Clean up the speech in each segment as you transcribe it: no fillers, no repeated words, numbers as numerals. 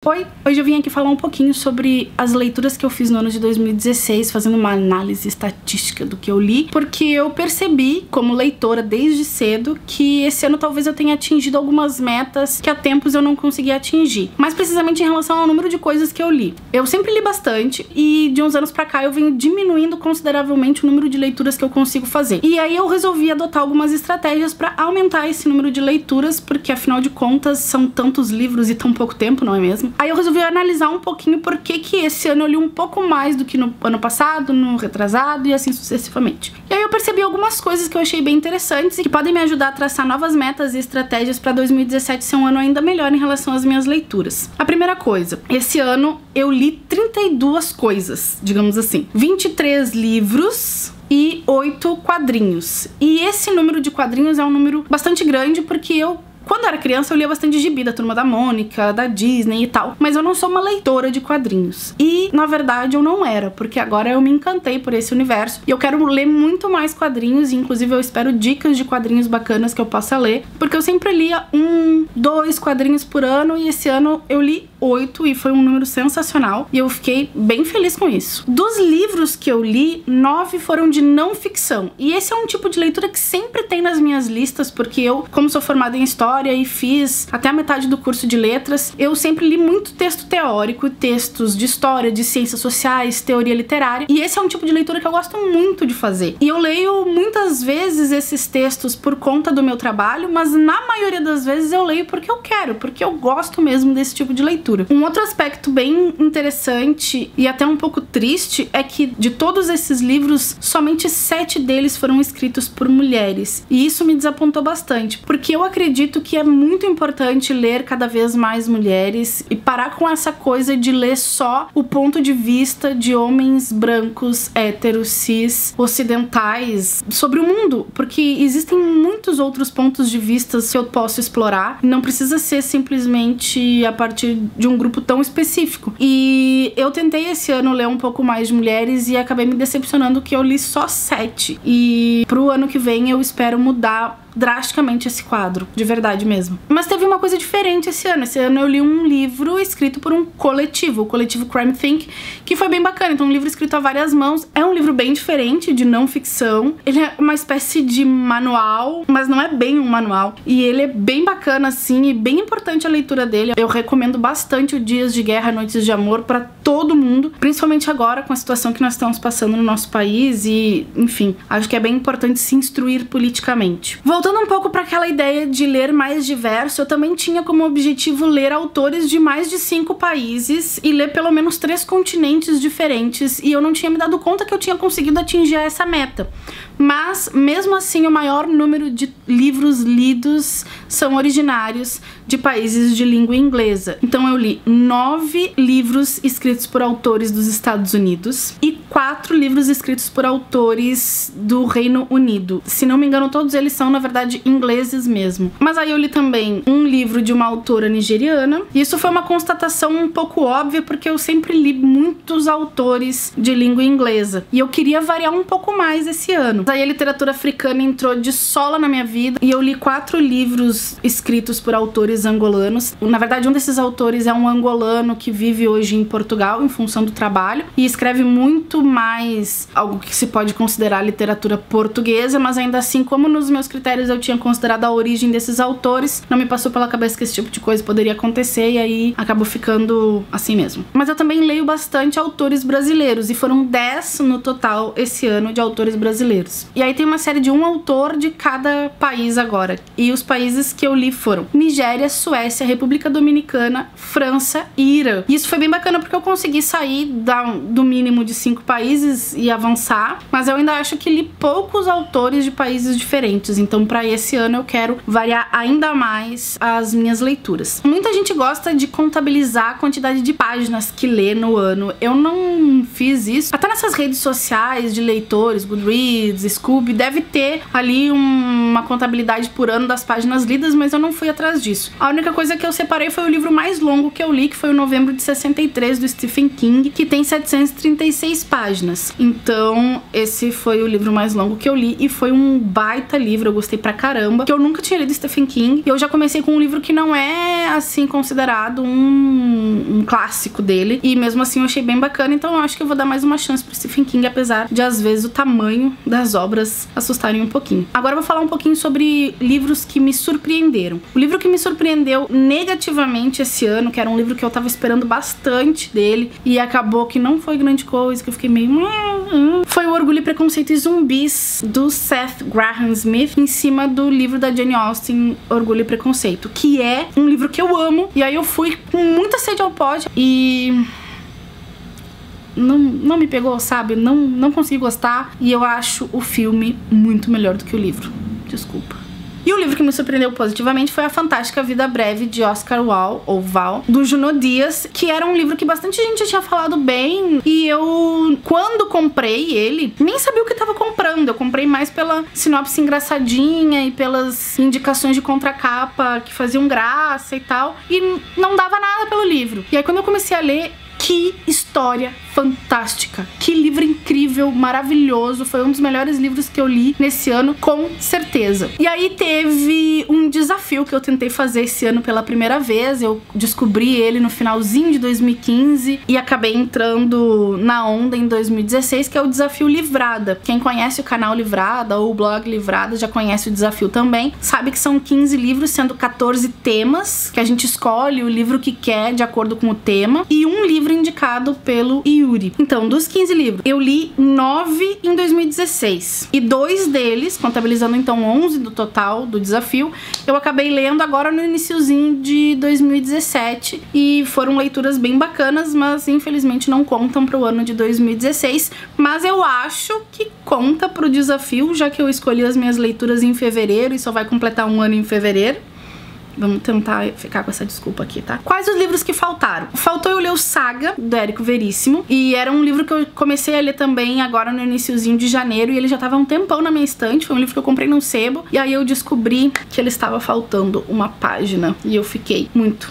Oi, hoje eu vim aqui falar um pouquinho sobre as leituras que eu fiz no ano de 2016, fazendo uma análise estatística do que eu li, porque eu percebi, como leitora desde cedo, que esse ano talvez eu tenha atingido algumas metas que há tempos eu não conseguia atingir, mais precisamente em relação ao número de coisas que eu li. Eu sempre li bastante e de uns anos pra cá eu venho diminuindo consideravelmente o número de leituras que eu consigo fazer. E aí eu resolvi adotar algumas estratégias pra aumentar esse número de leituras, porque afinal de contas são tantos livros e tão pouco tempo, não é mesmo? Aí eu resolvi analisar um pouquinho por que esse ano eu li um pouco mais do que no ano passado, no retrasado e assim sucessivamente. E aí eu percebi algumas coisas que eu achei bem interessantes e que podem me ajudar a traçar novas metas e estratégias para 2017 ser um ano ainda melhor em relação às minhas leituras. A primeira coisa, esse ano eu li 32 coisas, digamos assim. 23 livros e 8 quadrinhos. E esse número de quadrinhos é um número bastante grande porque quando eu era criança, eu lia bastante gibi da Turma da Mônica, da Disney e tal, mas eu não sou uma leitora de quadrinhos. E, na verdade, eu não era, porque agora eu me encantei por esse universo e eu quero ler muito mais quadrinhos e, inclusive, eu espero dicas de quadrinhos bacanas que eu possa ler, porque eu sempre lia 1, 2 quadrinhos por ano e esse ano eu li 8 e foi um número sensacional e eu fiquei bem feliz com isso. Dos livros que eu li, 9 foram de não ficção. E esse é um tipo de leitura que sempre tem nas minhas listas, porque eu, como sou formada em história e fiz até a metade do curso de letras, eu sempre li muito texto teórico, textos de história, de ciências sociais, teoria literária, e esse é um tipo de leitura que eu gosto muito de fazer. E eu leio muitas vezes esses textos por conta do meu trabalho, mas na maioria das vezes eu leio porque eu quero, porque eu gosto mesmo desse tipo de leitura. Um outro aspecto bem interessante e até um pouco triste é que de todos esses livros, somente 7 deles foram escritos por mulheres. E isso me desapontou bastante, porque eu acredito que é muito importante ler cada vez mais mulheres e parar com essa coisa de ler só o ponto de vista de homens brancos, héteros, cis, ocidentais sobre o mundo, porque existem muitos outros pontos de vista que eu posso explorar. Não precisa ser simplesmente a partir de um grupo tão específico. E eu tentei esse ano ler um pouco mais de mulheres e acabei me decepcionando que eu li só 7. E pro ano que vem eu espero mudar drasticamente esse quadro, de verdade mesmo. Mas teve uma coisa diferente esse ano. Esse ano eu li um livro escrito por um coletivo, o coletivo Crime Think, que foi bem bacana. Então, um livro escrito a várias mãos. É um livro bem diferente, de não ficção. Ele é uma espécie de manual, mas não é bem um manual. E ele é bem bacana, assim, e bem importante a leitura dele. Eu recomendo bastante o Dias de Guerra, Noites de Amor pra todo mundo, principalmente agora com a situação que nós estamos passando no nosso país e, enfim, acho que é bem importante se instruir politicamente. Voltando um pouco para aquela ideia de ler mais diverso, eu também tinha como objetivo ler autores de mais de 5 países e ler pelo menos 3 continentes diferentes, e eu não tinha me dado conta que eu tinha conseguido atingir essa meta. Mas, mesmo assim, o maior número de livros lidos são originários de países de língua inglesa. Então eu li 9 livros escritos por autores dos Estados Unidos e 4 livros escritos por autores do Reino Unido. Se não me engano, todos eles são, na verdade, ingleses mesmo. Mas aí eu li também um livro de uma autora nigeriana, e isso foi uma constatação um pouco óbvia, porque eu sempre li muitos autores de língua inglesa, e eu queria variar um pouco mais esse ano. Aí a literatura africana entrou de sola na minha vida, e eu li 4 livros escritos por autores angolanos. Na verdade, um desses autores é um angolano que vive hoje em Portugal, em função do trabalho, e escreve muito mais algo que se pode considerar literatura portuguesa, mas ainda assim, como nos meus critérios eu tinha considerado a origem desses autores, não me passou pela cabeça que esse tipo de coisa poderia acontecer, e aí acabou ficando assim mesmo. Mas eu também leio bastante autores brasileiros, e foram 10 no total esse ano de autores brasileiros. E aí tem uma série de um autor de cada país agora, e os países que eu li foram Nigéria, Suécia, República Dominicana, França e Irã. E isso foi bem bacana porque eu consegui sair do mínimo de 5 países e avançar, mas eu ainda acho que li poucos autores de países diferentes, então pra esse ano eu quero variar ainda mais as minhas leituras. Muita gente gosta de contabilizar a quantidade de páginas que lê no ano. Eu não fiz isso. Até nessas redes sociais de leitores, Goodreads, Scoob, deve ter ali uma contabilidade por ano das páginas lidas, mas eu não fui atrás disso. A única coisa que eu separei foi o livro mais longo que eu li, que foi o Novembro de 63, do Stephen King, que tem 736 páginas. Então, esse foi o livro mais longo que eu li e foi um baita livro, eu gostei pra caramba, que eu nunca tinha lido Stephen King, e eu já comecei com um livro que não é, assim, considerado um clássico dele, e mesmo assim eu achei bem bacana, então eu acho que eu vou dar mais uma chance pro Stephen King, apesar de às vezes o tamanho das obras assustarem um pouquinho. Agora eu vou falar um pouquinho sobre livros que me surpreenderam. O livro que me surpreendeu negativamente esse ano, que era um livro que eu tava esperando bastante dele, e acabou que não foi grande coisa, que eu fiquei meio... foi o Orgulho, Preconceito e Zumbis, do Seth Graham Smith, em cima do livro da Jane Austen, Orgulho e Preconceito, que é um livro que eu amo, e aí eu fui com muita sede ao pote e... não me pegou, sabe? Não consegui gostar, e eu acho o filme muito melhor do que o livro. Desculpa. E o livro que me surpreendeu positivamente foi A Fantástica Vida Breve, de Oscar Wilde, ou Val, do Junot Dias, que era um livro que bastante gente tinha falado bem, e eu, quando comprei ele, nem sabia o que tava comprando. Eu comprei mais pela sinopse engraçadinha e pelas indicações de contracapa que faziam graça e tal, e não dava nada pelo livro. E aí quando eu comecei a ler, que história fantástica, que livro incrível, maravilhoso, foi um dos melhores livros que eu li nesse ano, com certeza. E aí teve um desafio que eu tentei fazer esse ano pela primeira vez, eu descobri ele no finalzinho de 2015 e acabei entrando na onda em 2016, que é o desafio Livrada. Quem conhece o canal Livrada ou o blog Livrada já conhece o desafio também, sabe que são 15 livros, sendo 14 temas, que a gente escolhe o livro que quer de acordo com o tema, e um livro indicado pelo Yuri. Então, dos 15 livros, eu li 9 em 2016. E 2 deles, contabilizando então 11 do total do desafio, eu acabei lendo agora no iniciozinho de 2017. E foram leituras bem bacanas, mas infelizmente não contam para o ano de 2016. Mas eu acho que conta pro desafio, já que eu escolhi as minhas leituras em fevereiro e só vai completar um ano em fevereiro. Vamos tentar ficar com essa desculpa aqui, tá? Quais os livros que faltaram? Faltou eu ler o Saga, do Érico Veríssimo, e era um livro que eu comecei a ler também agora no iniciozinho de janeiro, e ele já tava há um tempão na minha estante, foi um livro que eu comprei num sebo, e aí eu descobri que ele estava faltando uma página, e eu fiquei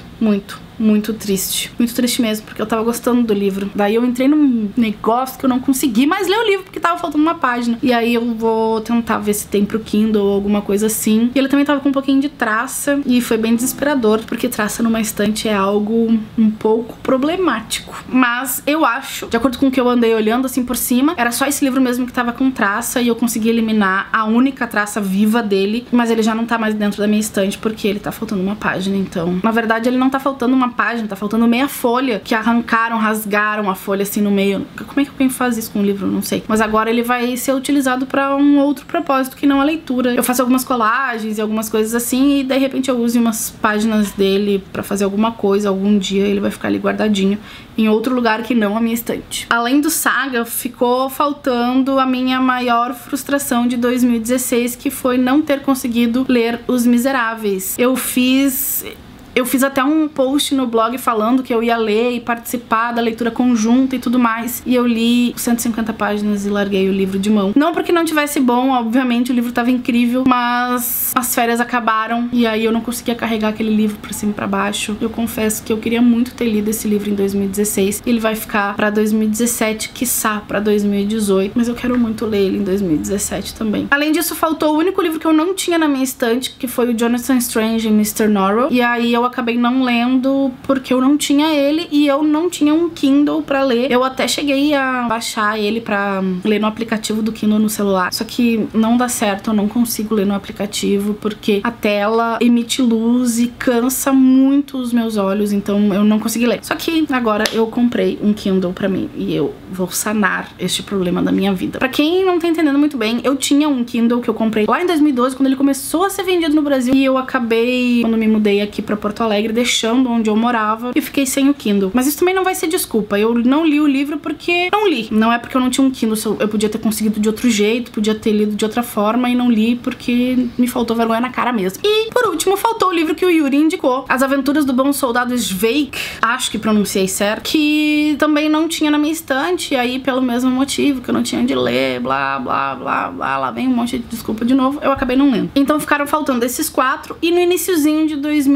muito triste. Muito triste mesmo, porque eu tava gostando do livro. Daí eu entrei num negócio que eu não consegui mais ler o livro, porque tava faltando uma página. E aí eu vou tentar ver se tem pro Kindle ou alguma coisa assim. E ele também tava com um pouquinho de traça, e foi bem desesperador, porque traça numa estante é algo um pouco problemático. Mas eu acho, de acordo com o que eu andei olhando assim por cima, era só esse livro mesmo que tava com traça, e eu consegui eliminar a única traça viva dele, mas ele já não tá mais dentro da minha estante, porque ele tá faltando uma página. Então, na verdade, ele não tá faltando uma página, tá faltando meia folha, que arrancaram, rasgaram a folha assim no meio. Como é que alguém faz isso com um livro? Não sei. Mas agora ele vai ser utilizado pra um outro propósito que não a leitura. Eu faço algumas colagens e algumas coisas assim, e de repente eu uso umas páginas dele pra fazer alguma coisa. Algum dia ele vai ficar ali guardadinho em outro lugar que não a minha estante. Além do Saga, ficou faltando a minha maior frustração de 2016, que foi não ter conseguido ler Os Miseráveis. Eu fiz até um post no blog falando que eu ia ler e participar da leitura conjunta e tudo mais. E eu li 150 páginas e larguei o livro de mão. Não porque não tivesse bom, obviamente o livro tava incrível, mas as férias acabaram e aí eu não conseguia carregar aquele livro pra cima e pra baixo. Eu confesso que eu queria muito ter lido esse livro em 2016. Ele vai ficar pra 2017, quiçá pra 2018, mas eu quero muito ler ele em 2017 também. Além disso, faltou o único livro que eu não tinha na minha estante, que foi o Jonathan Strange e Mr. Norrell. E aí eu acabei não lendo porque eu não tinha ele e eu não tinha um Kindle pra ler. Eu até cheguei a baixar ele pra ler no aplicativo do Kindle no celular, só que não dá certo, eu não consigo ler no aplicativo porque a tela emite luz e cansa muito os meus olhos, então eu não consegui ler. Só que agora eu comprei um Kindle pra mim e eu vou sanar este problema da minha vida. Pra quem não tá entendendo muito bem, eu tinha um Kindle que eu comprei lá em 2012, quando ele começou a ser vendido no Brasil, e eu acabei, quando me mudei aqui pra Porto Alegre, deixando onde eu morava, e fiquei sem o Kindle. Mas isso também não vai ser desculpa, eu não li o livro porque não li. Não é porque eu não tinha um Kindle, eu podia ter conseguido de outro jeito, podia ter lido de outra forma, e não li porque me faltou vergonha na cara mesmo. E, por último, faltou o livro que o Yuri indicou, As Aventuras do Bom Soldado Sveik, acho que pronunciei certo, que também não tinha na minha estante, e aí, pelo mesmo motivo, que eu não tinha de ler, blá, blá, blá, blá, lá vem um monte de desculpa de novo, eu acabei não lendo. Então ficaram faltando esses 4, e no iniciozinho de 2016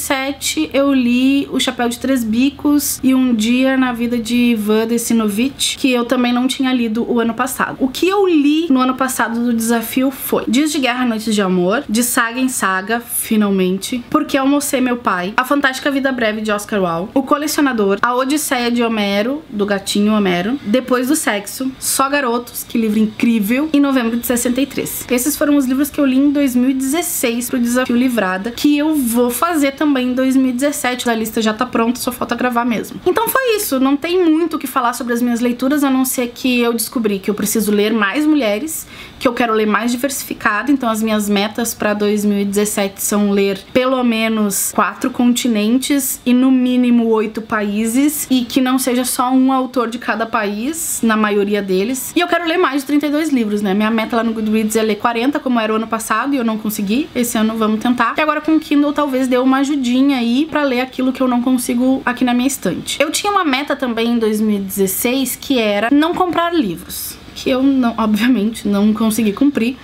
2017 eu li O Chapéu de Três Bicos e Um Dia na Vida de Ivan Desinovich, que eu também não tinha lido o ano passado. O que eu li no ano passado do desafio foi Dias de Guerra, Noites de Amor, de saga em saga, finalmente, Porque Almocei Meu Pai, A Fantástica Vida Breve, de Oscar Wilde, O Colecionador, A Odisseia de Homero, do gatinho Homero, Depois do Sexo, Só Garotos, que livro incrível, em novembro de 63. Esses foram os livros que eu li em 2016 pro desafio Livrada, que eu vou fazer também em 2017. A lista já tá pronta, só falta gravar mesmo. Então foi isso, não tem muito o que falar sobre as minhas leituras, a não ser que eu descobri que eu preciso ler mais mulheres, que eu quero ler mais diversificado, então as minhas metas pra 2017 são ler pelo menos 4 continentes e no mínimo 8 países, e que não seja só um autor de cada país, na maioria deles. E eu quero ler mais de 32 livros, né? Minha meta lá no Goodreads é ler 40, como era o ano passado, e eu não consegui. Esse ano vamos tentar. E agora com o Kindle talvez dê uma ajudinha aí pra ler aquilo que eu não consigo aqui na minha estante. Eu tinha uma meta também em 2016, que era não comprar livros, que eu não, obviamente, não consegui cumprir,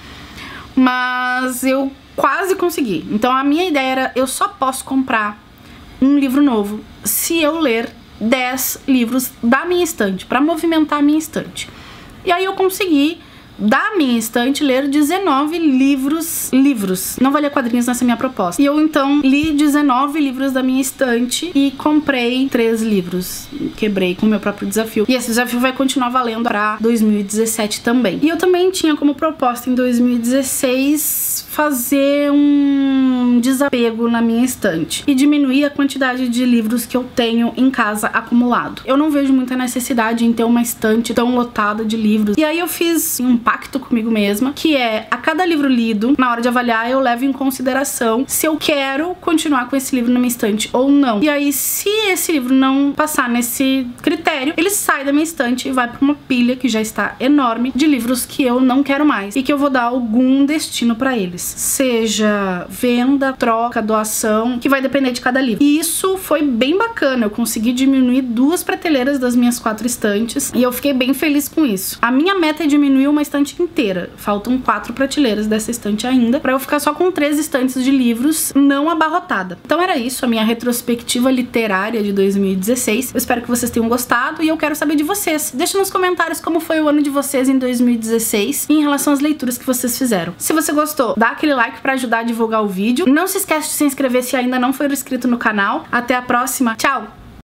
mas eu quase consegui. Então a minha ideia era, eu só posso comprar um livro novo se eu ler 10 livros da minha estante, pra movimentar a minha estante. E aí eu consegui, da minha estante, ler 19 livros. Não vai ler quadrinhos nessa minha proposta. E eu então li 19 livros da minha estante e comprei 3 livros. Quebrei com o meu próprio desafio. E esse desafio vai continuar valendo pra 2017 também. E eu também tinha como proposta em 2016 fazer um desapego na minha estante e diminuir a quantidade de livros que eu tenho em casa acumulado. Eu não vejo muita necessidade em ter uma estante tão lotada de livros. E aí eu fiz um pacto comigo mesma, que é, a cada livro lido, na hora de avaliar, eu levo em consideração se eu quero continuar com esse livro na minha estante ou não. E aí, se esse livro não passar nesse critério, ele sai da minha estante e vai pra uma pilha que já está enorme de livros que eu não quero mais e que eu vou dar algum destino pra eles. Seja venda, troca, doação, que vai depender de cada livro. E isso foi bem bacana, eu consegui diminuir 2 prateleiras das minhas 4 estantes e eu fiquei bem feliz com isso. A minha meta é diminuir uma estante inteira. Faltam 4 prateleiras dessa estante ainda, pra eu ficar só com 3 estantes de livros não abarrotada. Então era isso, a minha retrospectiva literária de 2016. Eu espero que vocês tenham gostado e eu quero saber de vocês. Deixa nos comentários como foi o ano de vocês em 2016 em relação às leituras que vocês fizeram. Se você gostou, dá aquele like pra ajudar a divulgar o vídeo. Não se esquece de se inscrever se ainda não for inscrito no canal. Até a próxima. Tchau!